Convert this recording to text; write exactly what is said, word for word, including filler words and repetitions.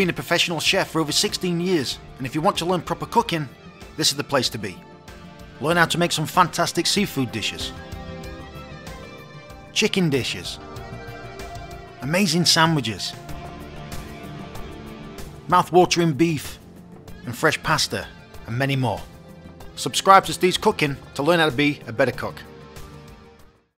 been a professional chef for over sixteen years, and if you want to learn proper cooking, this is the place to be. Learn how to make some fantastic seafood dishes, chicken dishes, amazing sandwiches, mouth-watering beef, and fresh pasta, and many more. Subscribe to Steve's Cooking to learn how to be a better cook.